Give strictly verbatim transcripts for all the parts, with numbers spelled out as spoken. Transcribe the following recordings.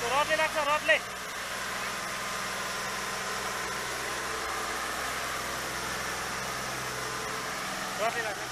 रडले लाग्छ रडले रडले लाग्छ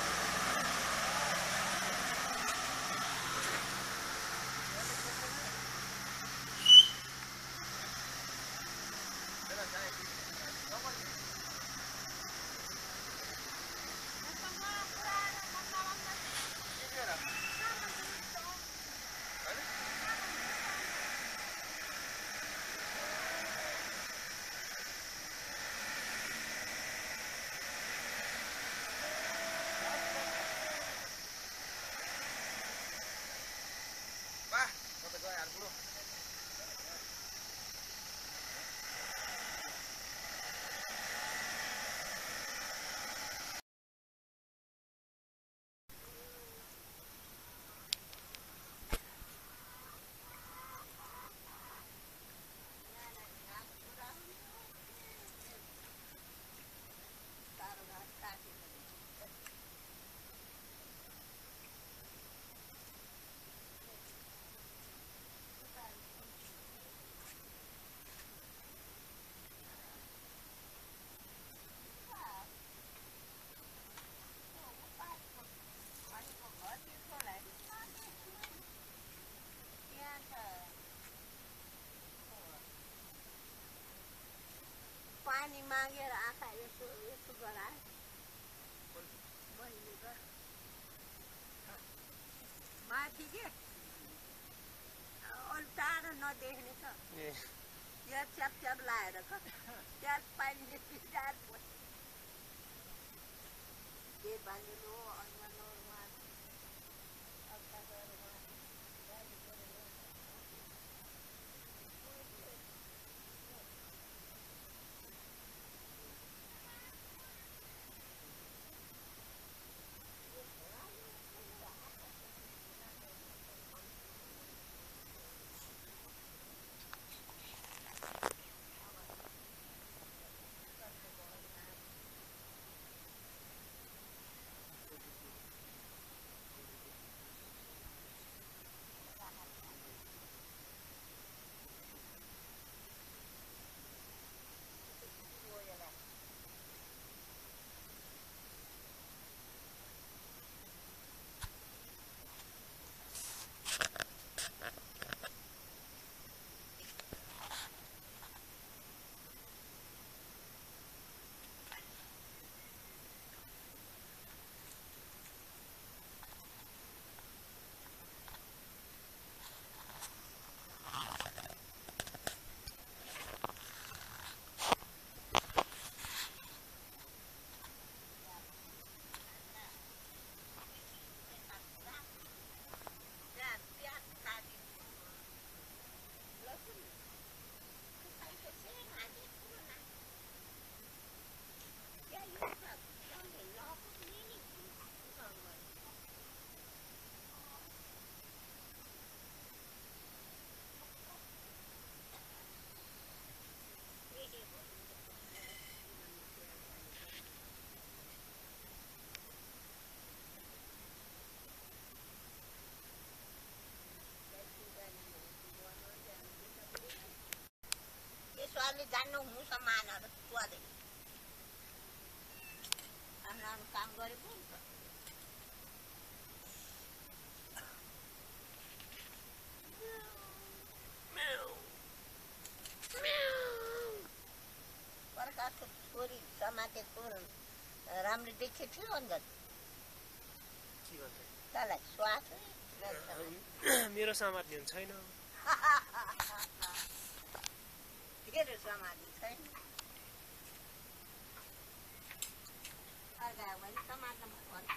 पानी मागेर आँखा यसो यसो गराए बहिनी त माथि के अलि टाढो नदेख्ने छ यहाँ च्याप च्याप लाएर त्यहाँ पानी पिटार के बाँधिनु अनुहारमा जान्नु हुँ सामानहरू तुवाले आफ्नो काम गरेको हुन्छ प्रकाशको छोरी समातेको राम्रो देखेको थियो अन्त तँलाई स्वास मेरो समात्ने हुन्छ छैन के समात्ने छैन अगाडि भने समात्न पर्छ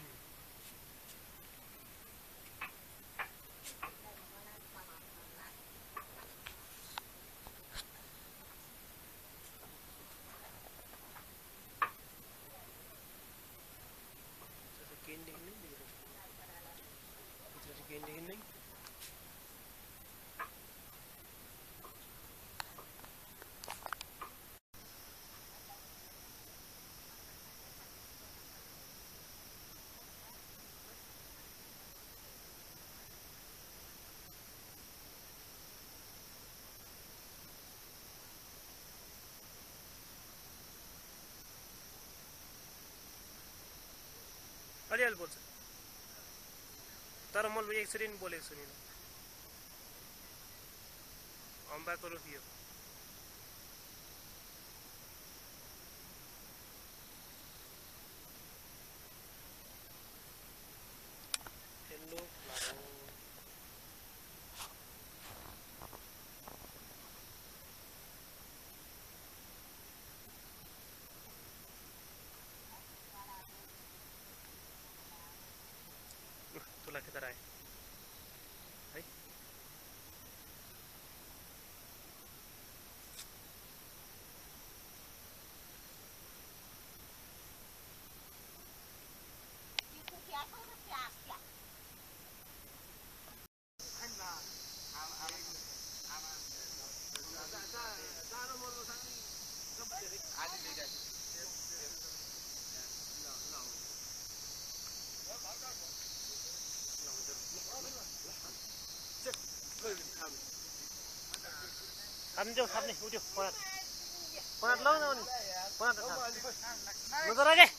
अलिअलि बोल्छ तर म एकचोटि नि बोलेको सुनिनँ अम्बाको रुखी हो हेलो तुला किधर आए है थाप्ने जाऊ थाप्ने उठ्यो पनात पनात लौ न अनि पनात म त राखे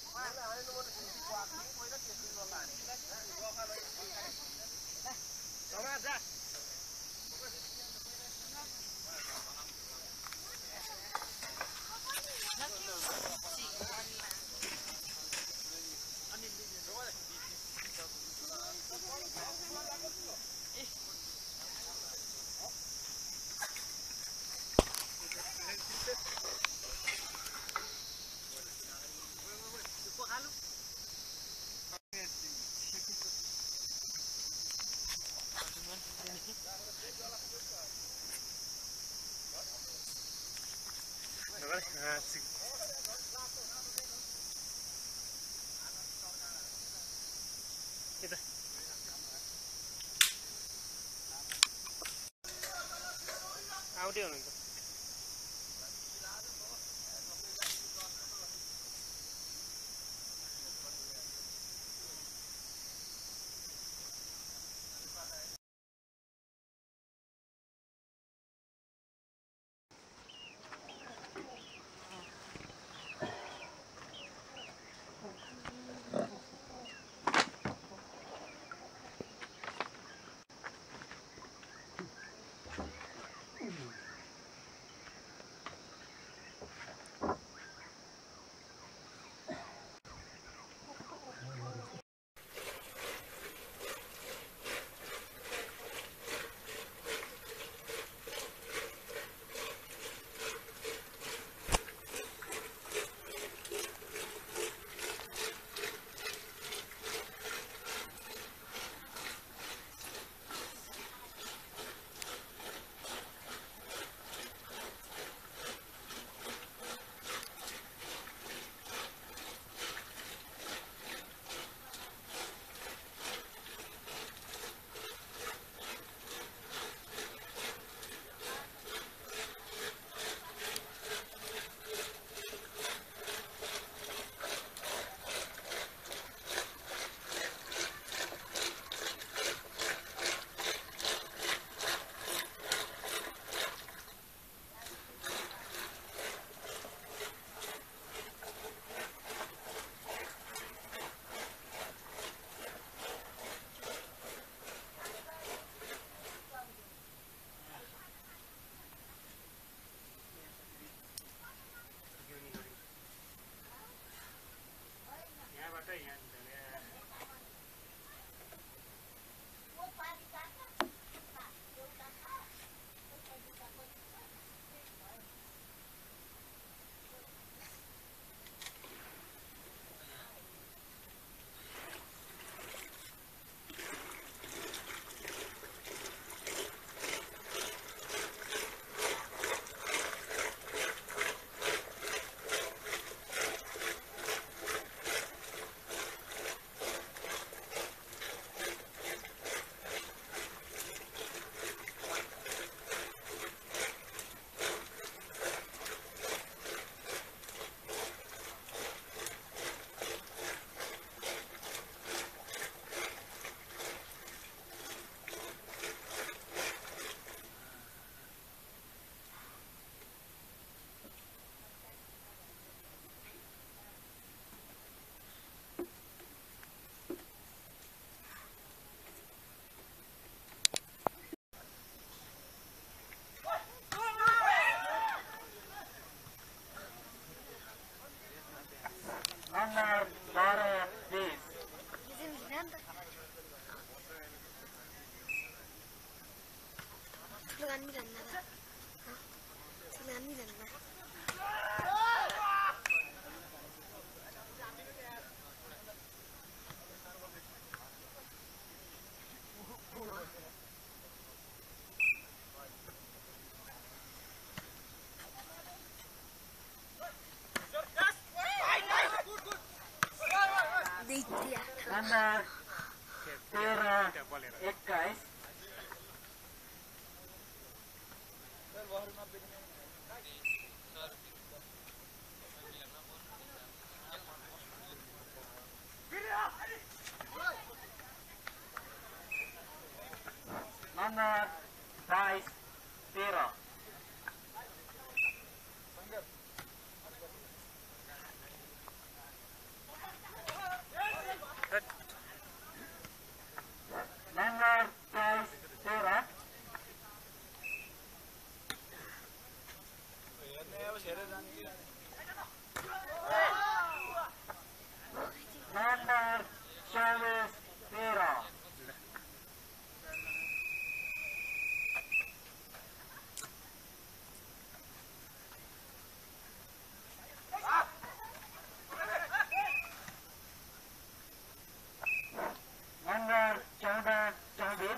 आउँदै हुनुहुन्छ sembilan nada. Sembilan nada. Nomor Tera Ekais Nomor Bais Tera Nomor Bais Tera Nomor Chavez Tera Nomor चौदह चौबीस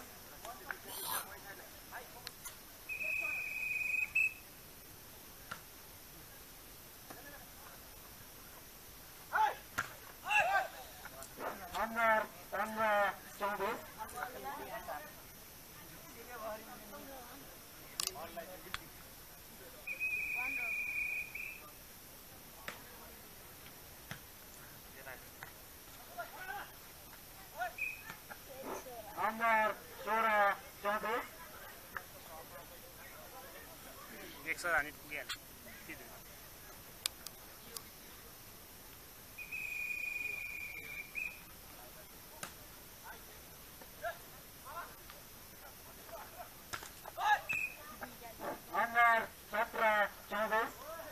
Nomor पंद्रह चौबीस Nomor सोलह चौबीस एक सौ रानी पुगेन Nomor सत्रह चौबीस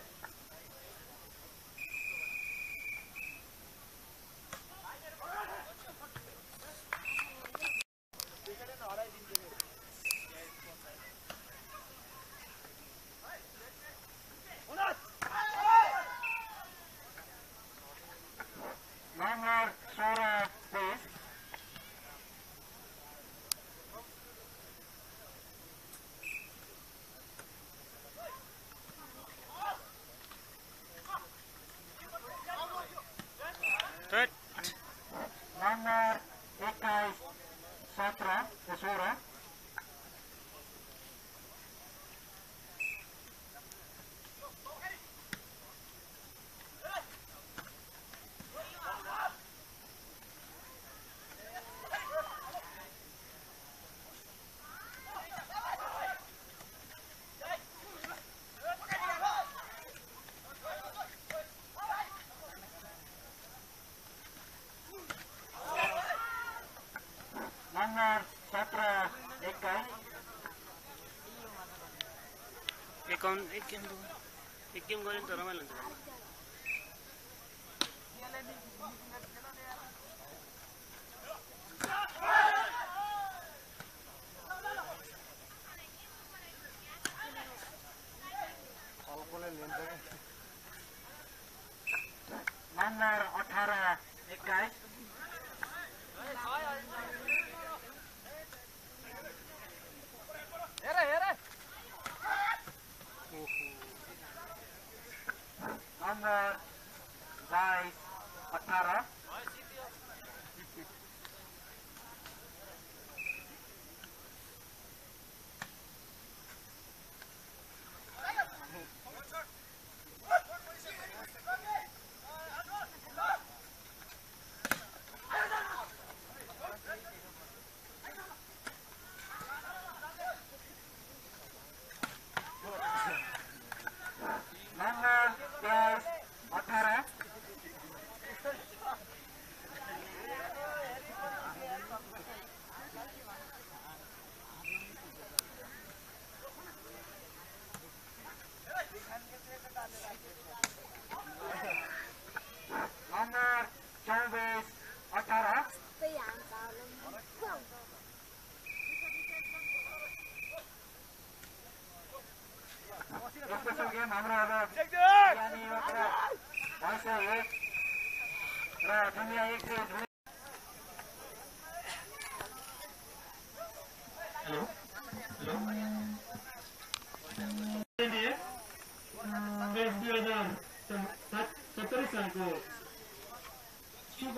Nomor सोलह बीस Nomor इक्कीस सत्रह सोलह Nomor सत्रह इक्कीस एक एक गेम दो एक गेम गऱ्यो नि त रमाइलो हुन्छ Nomor अठारह इक्कीस Nomor बाईस अठारह Nomor तेईस अठारह दुनिया एक से हेलो हेलो देश दुई हजार सत्तरी सालको शुभ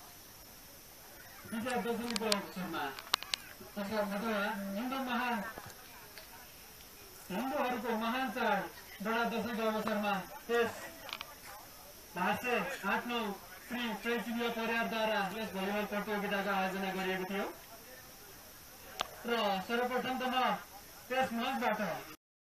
विजय दशमीको अवसरमा अथवा हिन्दू महान हिन्दूहरूको महान चाड बडा दशैंको अवसरमा त्यस भाषे आठ नौ श्री चैतन्य परिवारद्वारा यस भलिबल प्रतियोगिताको आयोजना गरिएको थियो र सर्वप्रथम त म त्यस मञ्चबाट